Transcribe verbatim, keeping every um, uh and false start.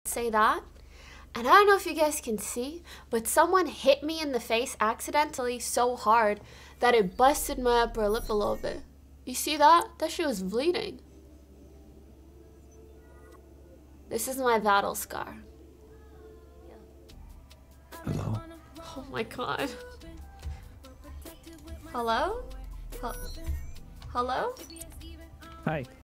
say that. And I don't know if you guys can see, but someone hit me in the face accidentally so hard that it busted my upper lip a little bit. You see that? That shit was bleeding. This is my battle scar. Hello? Oh my god. Hello? Hel- Hello? Hi.